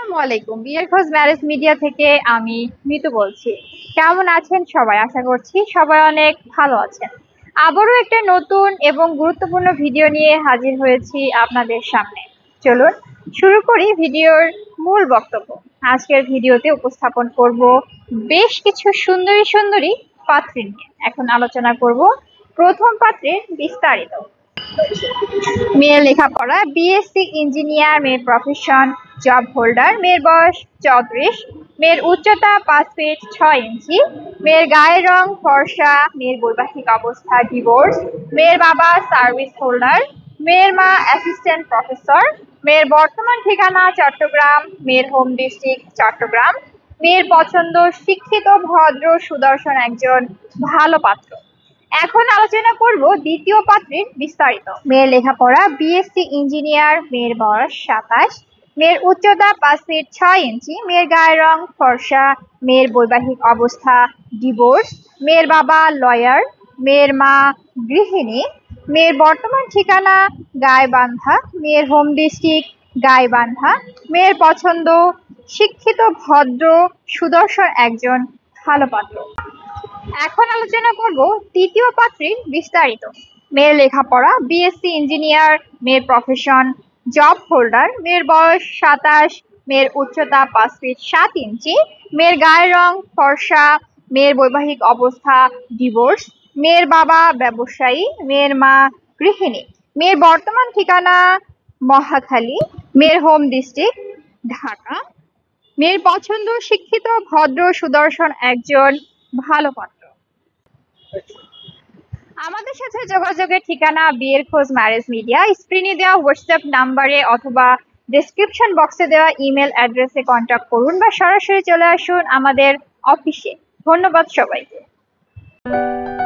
আসসালামু আলাইকুম। বিয়ের খোঁজ ম্যারেজ মিডিয়া থেকে আমি মিতু বলছি। কেমন আছেন সবাই? আশা করছি সবাই অনেক ভালো আছেন। আবারও একটা নতুন এবং গুরুত্বপূর্ণ ভিডিও নিয়ে হাজির হয়েছি আপনাদের সামনে। চলুন শুরু করি ভিডিওর মূল বক্তব্য। আজকের ভিডিওতে উপস্থাপন করব বেশ কিছু সুন্দরী সুন্দরী পাত্রী নিয়ে। এখন আলোচনা করব প্রথম পাত্রের বিস্তারিত। মেয়ের লেখাপড়া বিএসসি ইঞ্জিনিয়ার, মেয়ের প্রফেশন জব হোল্ডার, মেয়ের বয়স 34, মেয়ের উচ্চতা 5 ফিট 6 ইঞ্চি, মেয়ের গায়ের রং ফর্সা, মেয়ের বৈবাহিক অবস্থা ডিভোর্স, মেয়ের বাবা সার্ভিস হোল্ডার, মেয়ের মা অ্যাসিস্ট্যান্ট প্রফেসর, মেয়ের বর্তমান ঠিকানা চট্টগ্রাম, মেয়ের হোম ডিস্ট্রিক্ট চট্টগ্রাম, মেয়ের পছন্দ শিক্ষিত ভদ্র সুদর্শন একজন ভালো পাত্র। এখন আলোচনা করব দ্বিতীয় পাত্রের বিস্তারিত। মেয়ের লেখাপড়া বিএসসি ইঞ্জিনিয়ার, মেয়ের বয়স 27, মেয়ের উচ্চতা 5 ফিট 6 ইঞ্চি, মেয়ের গায়ের রং ফর্সা, মেয়ের বৈবাহিক অবস্থা ডিভোর্স, মেয়ের বাবা লয়ার, মেয়ের মা গৃহিণী, মেয়ের বর্তমান ঠিকানা গাইবান্ধা, মেয়ের হোম ডিস্ট্রিক্ট গাইবান্ধা, মেয়ের পছন্দ শিক্ষিত ভদ্র সুদর্শন একজন ভালো পাত্র। এখন আলোচনা করব তৃতীয় পাত্রীর বিস্তারিত। মেয়ের লেখাপড়া বিএসসি ইঞ্জিনিয়ার, মেয়ের প্রফেশন জব হোল্ডার, মেয়ের বয়স 27, মেয়ের উচ্চতা 5 ফিট 7 ইঞ্চি, মেয়ের গায়ের রং ফর্সা, মেয়ের বৈবাহিক অবস্থা ডিভোর্স, মেয়ের বাবা ব্যবসায়ী, মেয়ের মা গৃহিণী, মেয়ের বর্তমান ঠিকানা মহাখালী, মেয়ের হোম ডিস্ট্রিক্ট ঢাকা, মেয়ের পছন্দ শিক্ষিত ভদ্র সুদর্শন একজন ভালো পাত্র। আমাদের সাথে যোগাযোগের ঠিকানা বিয়ের খোঁজ ম্যারেজ মিডিয়া। স্ক্রিনে দেওয়া হোয়াটসঅ্যাপ নাম্বারে অথবা ডেসক্রিপশন বক্সে দেওয়া ইমেল অ্যাড্রেসে কন্ট্যাক্ট করুন বা সরাসরি চলে আসুন আমাদের অফিসে। ধন্যবাদ সবাইকে।